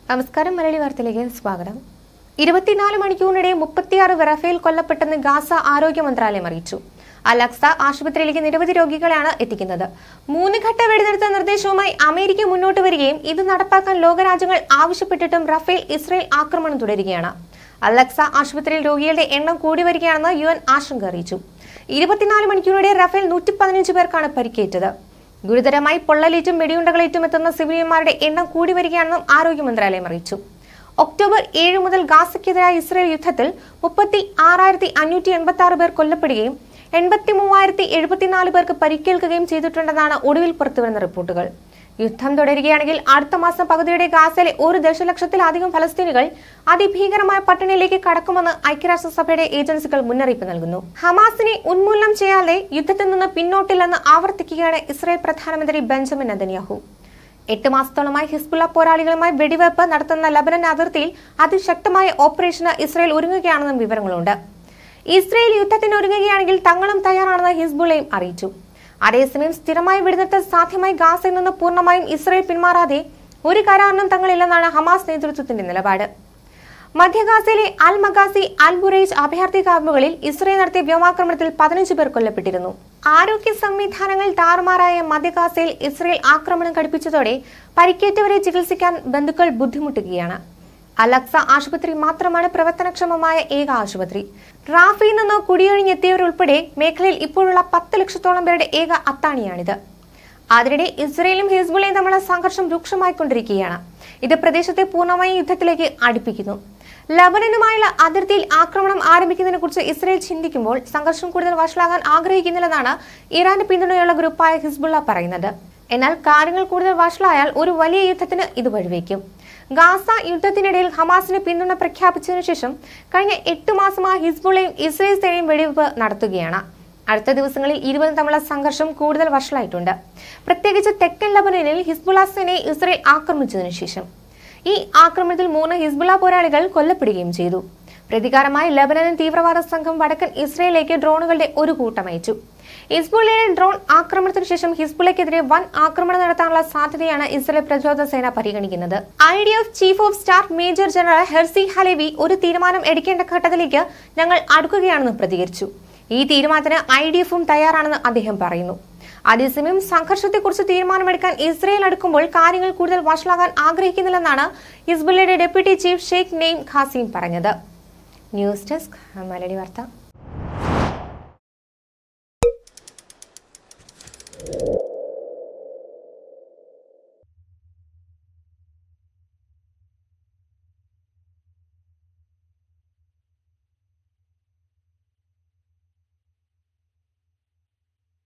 നമസ്കാരം. മലയാളി വാർത്തയിലേക്ക് സ്വാഗതം. 24 മണിക്കൂറിനിടെ 36 റഫേൽ കൊല്ലപ്പെട്ടെന്ന് ഗാസ ആരോഗ്യ മന്ത്രാലയം അറിയിച്ചു. അൽ-അഖ്സ ആശുപത്രിയിലേക്ക് നിരവധി രോഗികളെയാണ് എത്തിക്കുന്നത്. 3 ഘട്ട വെടിനിർത്തൽ നിർദ്ദേശവുമായി അമേരിക്ക മുന്നോട്ട് വരികയും ഇത് നടപ്പാക്കാൻ ലോകരാജ്യങ്ങൾ ആവശ്യപ്പെട്ടിട്ടും റഫേൽ ഇസ്രയേൽ ആക്രമണം തുടരുകയാണ്. അൽ-അഖ്സ ആശുപത്രിയിൽ രോഗികളുടെ എണ്ണം കൂടി വരികയാണെന്ന് UN ആശങ്ക അറിയിച്ചു. 24 മണിക്കൂറിനിടെ റഫേൽ 115 പേർക്കാണ് പരിക്കേറ്റത്. ഗുരുതരമായി പൊള്ളലേറ്റും വെടിയുണ്ടകളേറ്റും എത്തുന്ന സിവിലിയന്മാരുടെ എണ്ണം കൂടി വരികയാണെന്നും ആരോഗ്യ മന്ത്രാലയം അറിയിച്ചു. ഒക്ടോബർ 7 മുതൽ ഗാസയ്ക്കെതിരായ ഇസ്രയേൽ യുദ്ധത്തിൽ 36,586 പേർ കൊല്ലപ്പെടുകയും 83,074 പേർക്ക് പരിക്കേൽക്കുകയും ചെയ്തിട്ടുണ്ടെന്നാണ് ഒടുവിൽ പുറത്തുവരുന്ന റിപ്പോർട്ടുകൾ. യുദ്ധം തുടരുകയാണെങ്കിൽ അടുത്ത മാസം പകുതിയോടെ ഗാസയിലെ 1 ദശലക്ഷത്തിലധികം ഫലസ്തീനികൾ അതിഭീകരമായ പട്ടിണിയിലേക്ക് കടക്കുമെന്ന് ഐക്യരാഷ്ട്രസഭയുടെ ഏജൻസികൾ മുന്നറിയിപ്പ് നൽകുന്നു. ഹമാസിനെ ഉന്മൂലനം ചെയ്യാതെ യുദ്ധത്തിൽ നിന്ന് പിന്നോട്ടില്ലെന്ന് ആവർത്തിക്കുകയാണ് ഇസ്രായേൽ പ്രധാനമന്ത്രി ബെഞ്ചമിൻ നെതന്യാഹു. 8 മാസത്തോളമായി ഹിസ്ബുള്ള പോരാളികളുമായി വെടിവെപ്പ് നടത്തുന്ന ലബനൻ അതിർത്തിയിൽ അതിശക്തമായ ഓപ്പറേഷന് ഇസ്രായേൽ ഒരുങ്ങുകയാണെന്നും വിവരങ്ങളുണ്ട്. ഇസ്രായേൽ യുദ്ധത്തിന് ഒരുങ്ങുകയാണെങ്കിൽ തങ്ങളും തയ്യാറാണെന്ന് ഹിസ്ബുള്ളയും അറിയിച്ചു. അതേസമയം സ്ഥിരമായി വെടിനിർത്തൽ സാധ്യമായി ഗാസയിൽ നിന്ന് പൂർണ്ണമായും ഇസ്രായേൽ പിന്മാറാതെ ഒരു കരാറിനും തങ്ങളില്ലെന്നാണ് ഹമാസ് നേതൃത്വത്തിന്റെ നിലപാട്. മധ്യ ഗാസയിലെ അൽ മഗാസി, അൽ ബുറൈജ് അഭയാർത്ഥി ക്യാമ്പുകളിൽ ഇസ്രായേൽ നടത്തിയ വ്യോമാക്രമണത്തിൽ 15 പേർ കൊല്ലപ്പെട്ടിരുന്നു. ആരോഗ്യ സംവിധാനങ്ങൾ താറുമാറായ മധ്യ ഗാസയിൽ ഇസ്രായേൽ ആക്രമണം കടുപ്പിച്ചതോടെ പരിക്കേറ്റവരെ ചികിത്സിക്കാൻ ബന്ധുക്കൾ ബുദ്ധിമുട്ടുകയാണ്. അൽ-അഖ്സ ആശുപത്രി മാത്രമാണ് പ്രവർത്തനക്ഷമമായ ഏക ആശുപത്രി. റാഫയിൽ നിന്ന് കുടിയൊഴിഞ്ഞെത്തിയവരുൾപ്പെടെ മേഖലയിൽ ഇപ്പോഴുള്ള 10 ലക്ഷത്തോളം പേരുടെ ഏക അത്താണിയാണിത്. അതിനിടെ ഇസ്രയേലും ഹിസ്ബുള്ളയും തമ്മിലുള്ള സംഘർഷം രൂക്ഷമായിക്കൊണ്ടിരിക്കുകയാണ്. ഇത് പ്രദേശത്തെ പൂർണ്ണമായും യുദ്ധത്തിലേക്ക് അടുപ്പിക്കുന്നു. ലബനനുമായുള്ള അതിർത്തിയിൽ ആക്രമണം ആരംഭിക്കുന്നതിനെ കുറിച്ച് ഇസ്രയേൽ ചിന്തിക്കുമ്പോൾ സംഘർഷം കൂടുതൽ വഷളാകാൻ ആഗ്രഹിക്കുന്നില്ലെന്നാണ് ഇറാന്റെ പിന്തുണയുള്ള ഗ്രൂപ്പായ ഹിസ്ബുള്ള പറയുന്നത്. എന്നാൽ കാര്യങ്ങൾ കൂടുതൽ വഷളായാൽ ഒരു വലിയ യുദ്ധത്തിന് ഇത് വഴിവെക്കും. ഗാസ യുദ്ധത്തിനിടയിൽ ഹമാസിന് പിന്തുണ പ്രഖ്യാപിച്ചതിനു ശേഷം കഴിഞ്ഞ 8 മാസമായി ഹിസ്ബുള്ളയും ഇസ്രയേൽ സേനയും വെടിവെപ്പ് നടത്തുകയാണ്. അടുത്ത ദിവസങ്ങളിൽ ഇരുവരും തമ്മിലുള്ള സംഘർഷം കൂടുതൽ വഷളായിട്ടുണ്ട്. പ്രത്യേകിച്ച് തെക്കൻ ലബനനിൽ ഹിസ്ബുള്ള സേനയെ ഇസ്രയേൽ ആക്രമിച്ചതിനു ശേഷം. ഈ ആക്രമണത്തിൽ 3 ഹിസ്ബുള്ള പോരാളികൾ കൊല്ലപ്പെടുകയും ചെയ്തു. പ്രതികാരമായി ലബനൻ തീവ്രവാദ സംഘം വടക്കൻ ഇസ്രയേലിലേക്ക് ഡ്രോണുകളുടെ ഒരു കൂട്ടം അയച്ചു. ഹിസ്ബുള്ളയുടെ ഡ്രോൺ ആക്രമണത്തിന് ശേഷം ഹിസ്ബുള്ളയ്ക്കെതിരെ വൻ ആക്രമണം നടത്താനുള്ള സാധ്യതയാണ് ഇസ്രയേൽ പ്രതിരോധ സേന പരിഗണിക്കുന്നത്. IDF chief of staff major general Herzi Halevi ഒരു തീരുമാനം എടുക്കേണ്ട ഘട്ടത്തിലേക്ക് ഞങ്ങൾ അടുക്കുകയാണെന്ന് പ്രതികരിച്ചു. ഈ തീരുമാനത്തിന് IDFും തയ്യാറാണെന്ന് അദ്ദേഹം പറയുന്നു. അതേസമയം സംഘർഷത്തെക്കുറിച്ച് തീരുമാനമെടുക്കാൻ ഇസ്രയേൽ അടുക്കുമ്പോൾ കാര്യങ്ങൾ കൂടുതൽ വഷളാകാൻ ആഗ്രഹിക്കുന്നില്ലെന്നാണ് ഹിസ്ബുള്ളയുടെ deputy chief Sheikh Naim Qassem പറഞ്ഞത്. ന്യൂസ് ഡെസ്ക് മലയാളി വാർത്ത.